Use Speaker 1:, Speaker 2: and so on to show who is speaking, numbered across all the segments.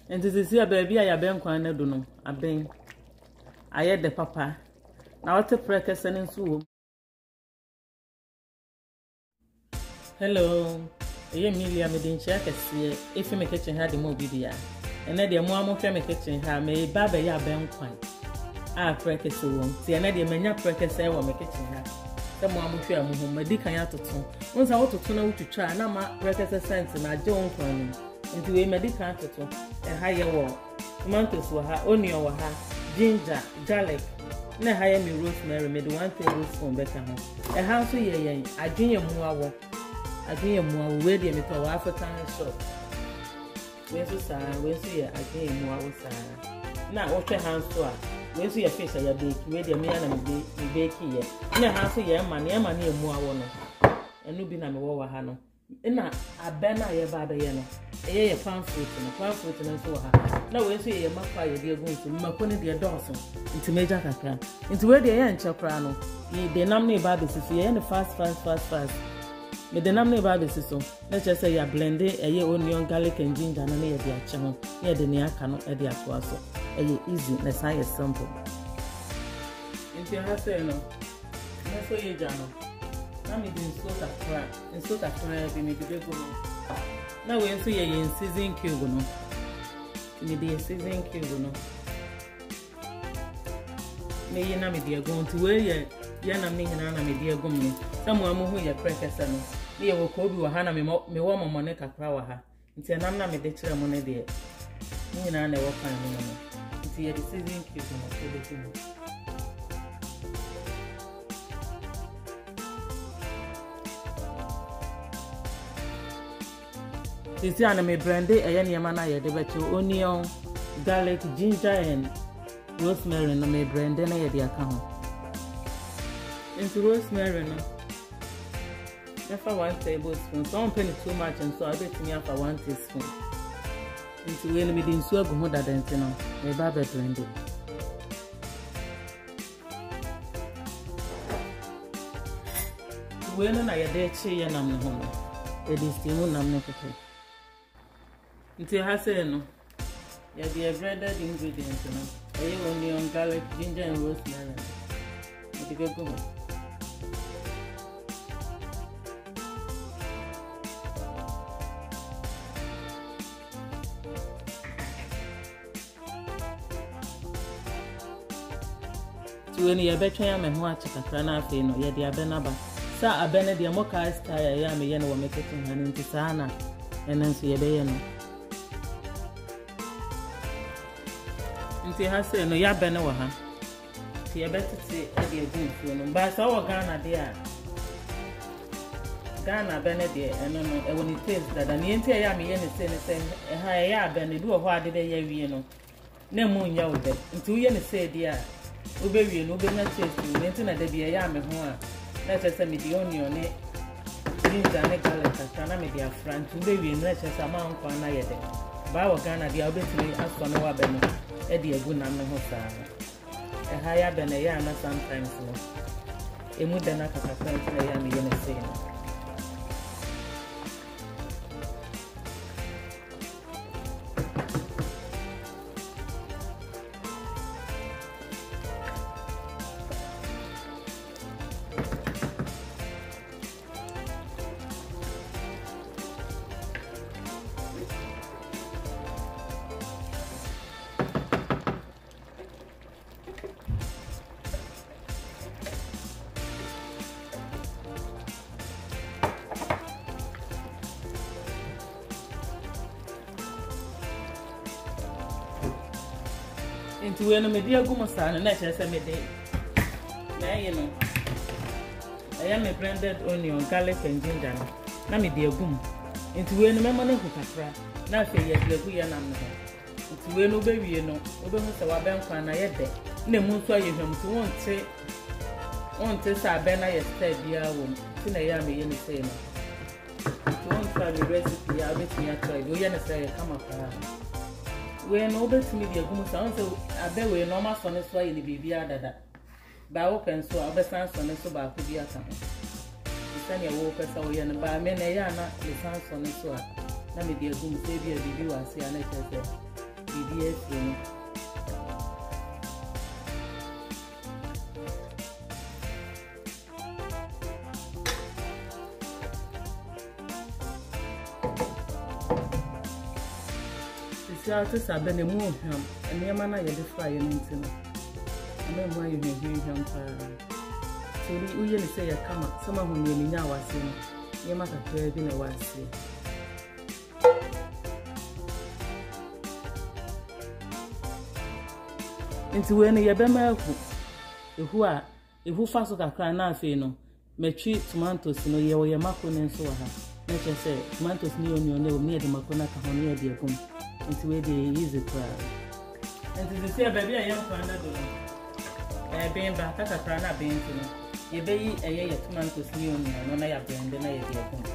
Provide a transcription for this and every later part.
Speaker 1: And this is here, baby. I have quite a dono. I been. I had the papa. Now, what a practice and so. Hello. Emilia, me didn't check see if you make kitchen had the movie. And then the more family kitchen have made Baba ya ben quite. Ah, practice so. See, and then the mania practice I will make kitchen have. Some one will share my dick and yato. Once I want to turn out to try, now my practice sense and I don't from into a medical to a higher wall. Tomatoes were her, onion were her, ginger, garlic. Na higher me rosemary made 1 tablespoon better home. A house here, I drink a more. I think more ready me to African shop. When so sad, when so I think more was sad. Now, what your hands to her? When so your fish are bake, ready me and me bake here. In a house here, money more one. And no be na me war hano. In a banner ye baba yeno. A palm fruit and so her. Now, when so your mappa, you're going to Maconi dear Dawson into Major Kaka. Into where the young chaprano. Ye nominate babies is here and fast. Me the name baby so let's just say you blend it a onion garlic and ginger and near the channel near the near cannot add the aquaso easy let's say it's simple into your say no that's what you jano now me din so that crap be me the go now we so you in season cube no me the season cube no me you na me the go to where you na me na me the go me someone who you practice no me wo ko bi wa ha na me wo momo ne kakra wa ha nti nam na me de kire mo ne de ni na na wo kan no nti ye the season cube no ko de ku nti ana me blende eye ne ma na ye de betu onion garlic ginger and rosemary no me blende na ye de aka ho nti rosemary no for 1 tablespoon. So I'm putting too much, and so I bet me for 1 teaspoon. Into when we didn't so good that then, you know, my baby blend it. When I had a chair and I'm home, it is the moon I'm not okay. Until I say no, you be a blended ingredient, you know, onion, garlic, ginger, and rosemary. It will go. When you bet you am a watch a crana fino, yet the abenaba. Sa abene the mocha style, yam a yen will make it in an intisana, and then see a bayano. Until I say no yabenoha. See, I better say a dear good funeral, but so Ghana dear. Ghana Benedia, and no, when it tastes that an entire yammy and say, a high yab and do a why did they know. No moon yaw bed, and 2 years say, dear. Ubewi no be na taste ni ntina de bia ya me ho a na chese me di onion ne ginger ne garlic kana me dia front ubewi no chese ama nkwa na ye de ba wo Ghana dia obetini aso no wa be no e de agu na me ho saa e ha ya be na ya na sometimes no emu de na kaka front na ya me ye na say no into when me dia gumo sana na chese me dey na you know I am a blended onion garlic and ginger na me dia gum into when me mo na kakra na fe ye dia gu ye na me into when obe wie no obe hu se wa ben kwa na ye de na mu nso aye hwam to wonte sa ben na ye stay bia wo ti na ya me ye ni say no to won try the recipe ya bet me try go ye na say come up we no bet me dia gum sa on say abe we normal so ne so aye ni bibia dada ba wo pen so abe san so ne so ba ku bia ka isani wo pesa wo ye na ba me na ya na le san so ne so a na me dia gum say bia bibi wa se ana chese biribi afiri Sia to sabe ne mu ohwam enema na ye de fra ye nti no na mu aye hwehwehwam pa tori uye ne se ye kama sama hu ne nya awase no ye maka kra bi na wase nti we ne ye be ma aku ehu fa so kakra na afi no metwi tomatoes no ye mako ne nso wa ha na che se tomatoes ni onyo ne o me de mako na ka ho ne de akum nti we dey easy crowd nti se see baby ayam kwa na do ben ba kakra na ben nti no ye be yi ye tomatoes ni onyo no na ya blend na ye de akum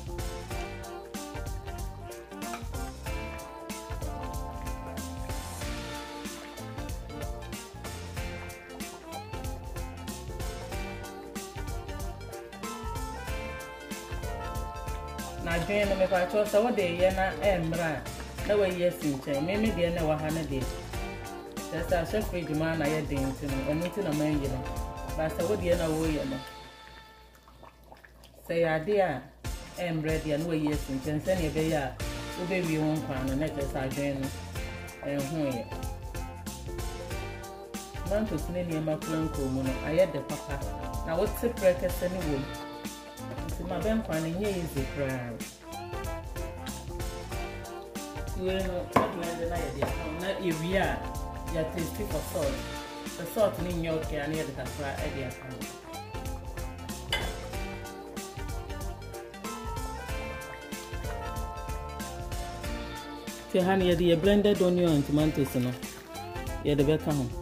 Speaker 1: na dwen no me kwa cho so de ye na emra na we yes nche me de na wa ha na de sa chef fridge ma na ye de nti no enu ti na man yi no ba sa wo de na wo ye no say ade a emra de na we yes nche se ne be ya wo be wi won kwa no na che sa dwen no hu ye man to sine ne ma planko mu no aye de papa na wo ti prekese ni wo ma ben kwa na nye easy crowd we no blend na ye dia na area ya tasty for salt the salt ni nyoke ani ye da fra e dia kan te hani ye dia blended onion and tomatoes no ye de be ka ho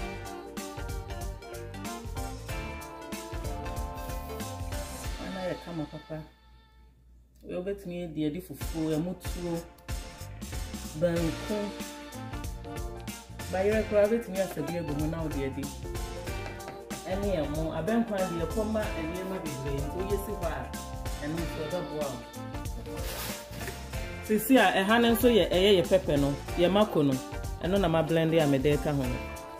Speaker 1: kama papa we obetumi de adi fufu ya mutuo banku bayere kura betumi asabi egu na odi adi ene ya mo abenkwa de yakoma ene ma bibre nto yesi hɔ a ene so da boa sisi a ehane nso ye eye ye pepe no ye mako no eno na ma blend ya mede ka ho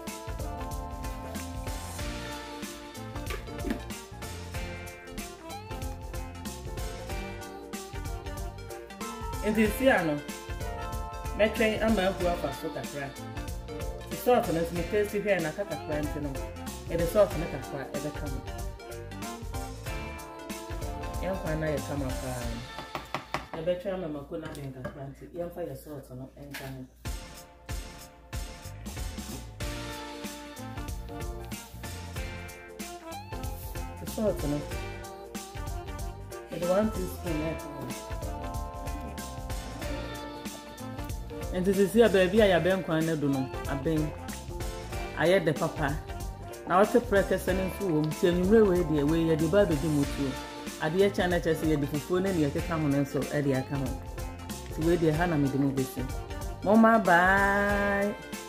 Speaker 1: Enti si ano metwen ama ahu afa so kakra the salt na me taste here na kakra nti no e the salt na kakra e be kama yan kwa na ye kama pa e be twa ama mako na den kakra nti yan fa ye salt no enka no the salt no e the 1 teaspoon na and this is here baby I ben kwan na do no aben aye de papa na what press and so won ti anwure we de we ye de ba be di mutu ade ye cha na cha se ye de fufu na ne keka ho na so e de aka ho ti we de ha na me de mo besi mama bye